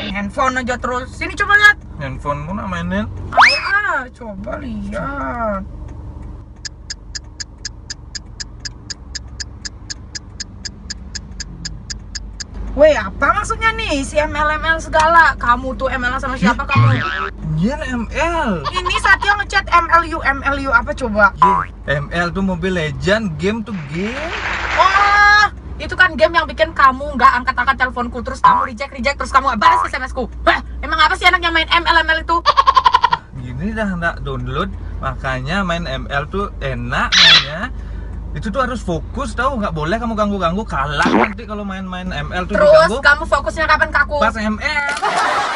main handphone aja terus. Sini coba lihat. Handphonemu nak mainin? Coba lihat. Weh, apa maksudnya nih si ML segala? Kamu tuh ML sama siapa kamu? Iya ML. Ini Satya ngechat MLU apa coba? ML tuh Mobile Legend, game tuh game. Oh, itu kan game yang bikin kamu nggak angkat-angkat teleponku, terus kamu reject terus kamu nggak balas SMS-ku. Hah, emang apa sih anak yang main ML itu? Gini dah nggak download, makanya main ML tuh enak mainnya. Itu tuh harus fokus tahu, nggak boleh kamu ganggu-ganggu, kalah nanti kalau main-main ML tuh Terus diganggu. kamu fokusnya kapan ke aku? Pas ML.